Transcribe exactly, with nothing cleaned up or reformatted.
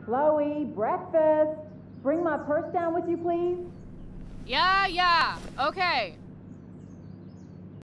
Chloe, breakfast. Bring my purse down with you, please. Yeah, yeah. Okay.